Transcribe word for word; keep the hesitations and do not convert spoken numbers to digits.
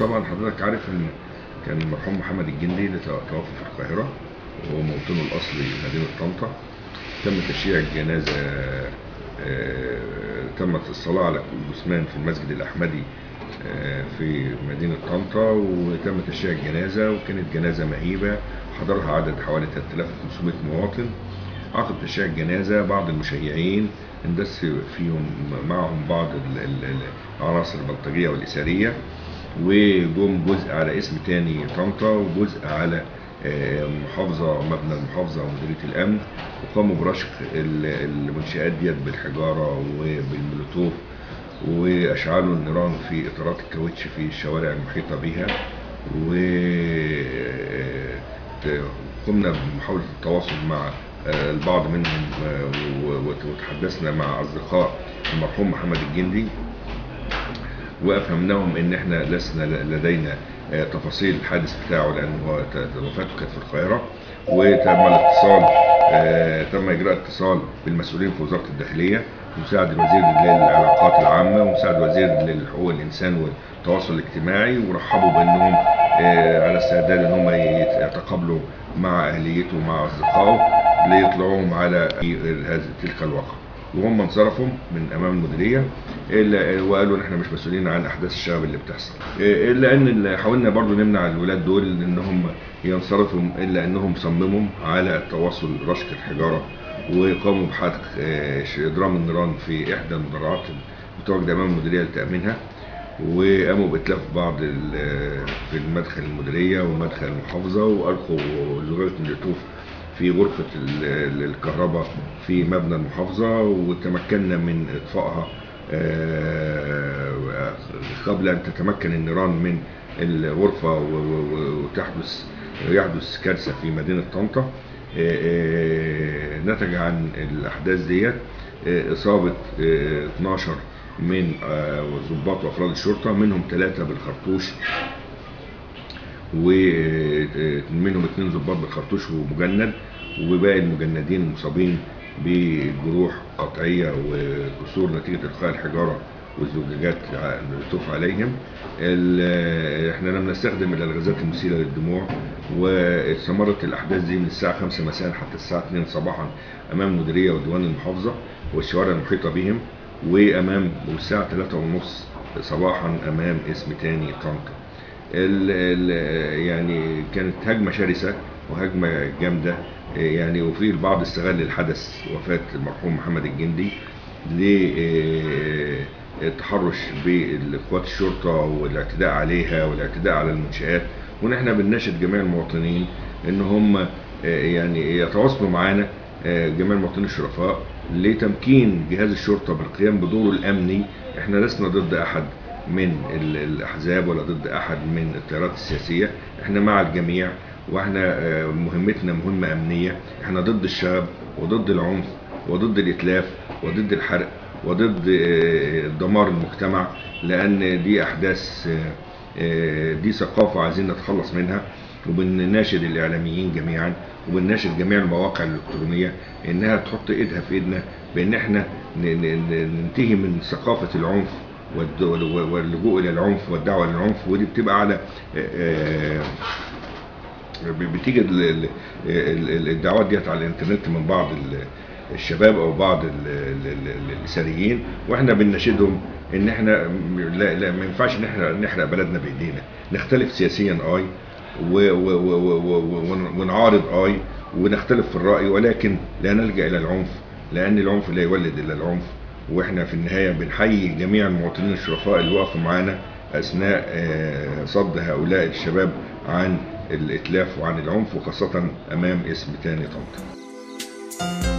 طبعا حضرتك عارف ان كان المرحوم محمد الجندي اللي توفى في القاهره وهو موطنه الاصلي مدينه طنطا. تم تشييع الجنازه، تمت الصلاه على جثمان في المسجد الاحمدي في مدينه طنطا، وتم تشييع الجنازه، وكانت جنازه مهيبه حضرها عدد حوالي ثلاثة آلاف وخمسمائة مواطن. عقب تشييع الجنازه بعض المشيعين اندس فيهم معهم بعض العناصر البلطجيه والاثاريه، وجم جزء على اسم تاني طنطا وجزء على محافظه مبنى المحافظه ومديريه الامن، وقاموا برشق المنشآت ديت بالحجاره وبالمولوتوف، واشعلوا النيران في اطارات الكاوتش في الشوارع المحيطه بها. وقمنا بمحاوله التواصل مع البعض منهم وتحدثنا مع اصدقاء المرحوم محمد الجندي، وافهمناهم ان احنا لسنا لدينا تفاصيل الحادث بتاعه لان هو وفاته كانت في القاهره، وتم الاتصال تم اجراء اتصال بالمسؤولين في وزاره الداخليه، مساعد الوزير للعلاقات العامه ومساعد الوزير لحقوق الانسان والتواصل الاجتماعي، ورحبوا بانهم على استعداد ان هم يتقابلوا مع اهليته ومع اصدقائه ليطلعوهم على تلك الواقعه. وهم انصرفوا من امام المديريه الا وقالوا ان احنا مش مسؤولين عن احداث الشغب اللي بتحصل، الا ان حاولنا برضو نمنع الولاد دول ان هم ينصرفوا، الا انهم صمموا على التواصل رشق الحجاره، وقاموا بحرق اضرام النيران في احدى المدرعات المتواجده امام المديريه لتامينها، وقاموا باتلاف بعض في المدخل المديريه ومدخل المحافظه، والقوا زجاجه مولوتوف في غرفة الكهرباء في مبنى المحافظة، وتمكنا من إطفائها قبل أن تتمكن النيران من الغرفة وتحدث يحدث كارثة في مدينة طنطا. نتج عن الأحداث ديت إصابة اثناشر من ضباط وأفراد الشرطة، منهم ثلاثة بالخرطوش ومنهم اثنين ضباط بالخرطوش ومجند، وباقي المجندين مصابين بجروح قطعيه وكسور نتيجه القاء الحجاره والزجاجات الملتوف عليهم. احنا لم نستخدم الالغازات المسيله للدموع، واستمرت الاحداث دي من الساعه خمسة مساء حتى الساعه اثنين صباحا امام المديريه وديوان المحافظه والشوارع المحيطه بهم، وامام والساعه ثلاثة وثلاثين صباحا امام اسم تاني طنطا. ال ال يعني كانت هجمه شرسه وهجمه جامده يعني، وفي البعض استغل الحدث وفاه المرحوم محمد الجندي للتحرش بقوات الشرطه والاعتداء عليها والاعتداء على المنشآت. ونحن بنناشد جميع المواطنين ان هم يعني يتواصلوا معانا جميع المواطنين الشرفاء لتمكين جهاز الشرطه بالقيام بدوره الامني. احنا لسنا ضد احد من الاحزاب ولا ضد احد من التيارات السياسيه، احنا مع الجميع، واحنا مهمتنا مهمه امنيه. احنا ضد الشغب وضد العنف وضد الاتلاف وضد الحرق وضد دمار المجتمع، لان دي احداث دي ثقافه عايزين نتخلص منها. وبنناشد الاعلاميين جميعا وبنناشد جميع المواقع الالكترونيه انها تحط ايدها في ايدنا بان احنا ننتهي من ثقافه العنف واللجوء الى العنف والدعوه للعنف. ودي بتبقى على بتيجي الدعوات ديت على الانترنت من بعض الشباب او بعض الاثاريين، واحنا بنناشدهم ان احنا لا, لا ما ينفعش ان احنا نحرق بلدنا بايدينا. نختلف سياسيا اي ونعارض اي ونختلف في الراي، ولكن لا نلجا الى العنف، لان العنف لا يولد الا العنف. واحنا في النهايه بنحيي جميع المواطنين الشرفاء اللي وقفوا معانا اثناء صد هؤلاء الشباب عن الاتلاف وعن العنف، وخاصه امام اسم تاني طنطا.